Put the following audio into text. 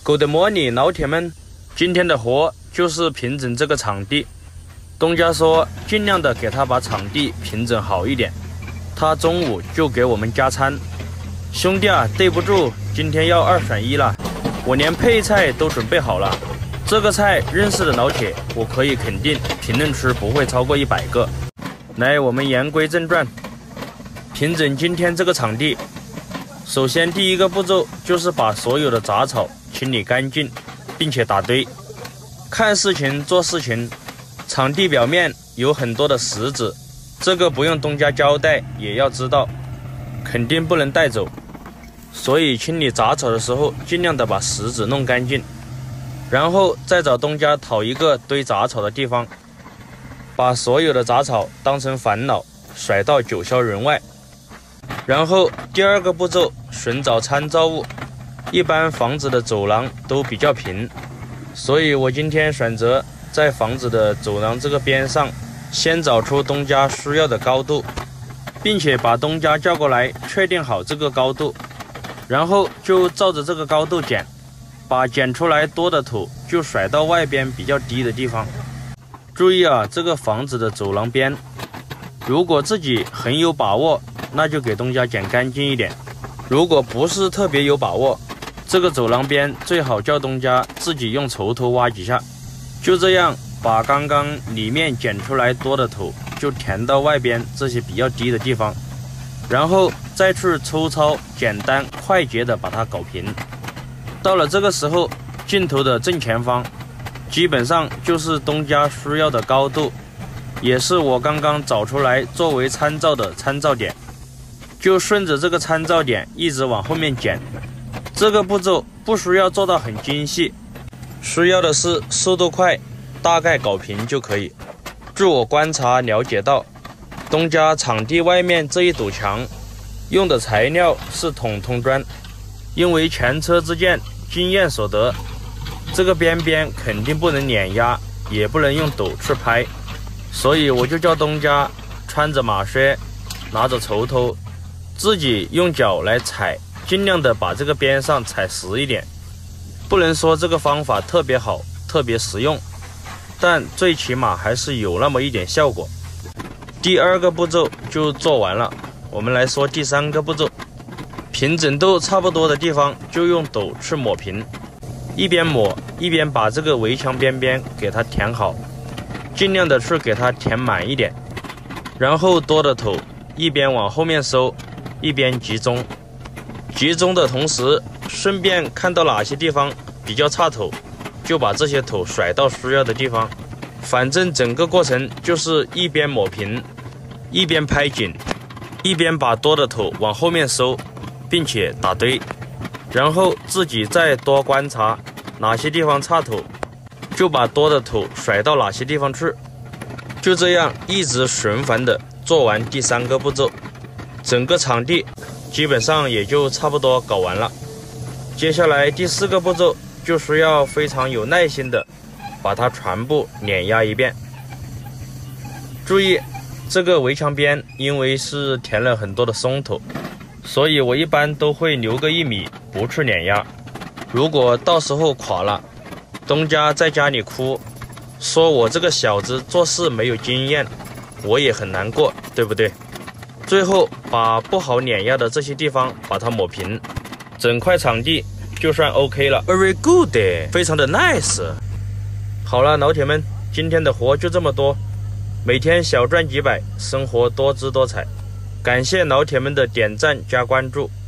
Good morning， 老铁们，今天的活就是平整这个场地。东家说尽量的给他把场地平整好一点，他中午就给我们加餐。兄弟啊，对不住，今天要2选1了，我连配菜都准备好了。这个菜认识的老铁，我可以肯定评论区不会超过100个。来，我们言归正传，平整今天这个场地。首先第一个步骤就是把所有的杂草清理干净，并且打堆。看事情做事情，场地表面有很多的石子，这个不用东家交代也要知道，肯定不能带走。所以清理杂草的时候，尽量的把石子弄干净，然后再找东家讨一个堆杂草的地方，把所有的杂草当成烦恼甩到九霄人外。然后第二个步骤，寻找参照物。一般房子的走廊都比较平，所以我今天选择在房子的走廊这个边上，先找出东家需要的高度，并且把东家叫过来确定好这个高度，然后就照着这个高度剪，把剪出来多的土就甩到外边比较低的地方。注意啊，这个房子的走廊边，如果自己很有把握，那就给东家剪干净一点。如果不是特别有把握，这个走廊边最好叫东家自己用锄头挖几下，就这样把刚刚里面剪出来多的土就填到外边这些比较低的地方，然后再去粗糙简单快捷的把它搞平。到了这个时候，镜头的正前方基本上就是东家需要的高度，也是我刚刚找出来作为参照的参照点，就顺着这个参照点一直往后面剪。这个步骤不需要做到很精细，需要的是速度快，大概搞平就可以。据我观察了解到，东家场地外面这一堵墙用的材料是筒筒砖，因为前车之鉴，经验所得，这个边边肯定不能碾压，也不能用斗去拍，所以我就叫东家穿着马靴，拿着锄头，自己用脚来踩，尽量的把这个边上踩实一点。不能说这个方法特别好特别实用，但最起码还是有那么一点效果。第二个步骤就做完了，我们来说第三个步骤。平整度差不多的地方就用斗去抹平，一边抹一边把这个围墙边边给它填好，尽量的去给它填满一点。然后多的土一边往后面收，一边集中的同时，顺便看到哪些地方比较差土，就把这些土甩到需要的地方。反正整个过程就是一边抹平，一边拍紧，一边把多的土往后面收，并且打堆，然后自己再多观察哪些地方差土，就把多的土甩到哪些地方去。就这样一直循环的做完第三个步骤，整个场地基本上也就差不多搞完了。接下来第4个步骤就需要非常有耐心的把它全部碾压一遍。注意，这个围墙边因为是填了很多的松土，所以我一般都会留个1米不去碾压。如果到时候垮了，东家在家里哭，说我这个小子做事没有经验，我也很难过，对不对？最后把不好碾压的这些地方把它抹平，整块场地就算 OK 了。 Very good， 非常的 nice。 好了，老铁们，今天的活就这么多，每天小赚几百，生活多姿多彩。感谢老铁们的点赞加关注。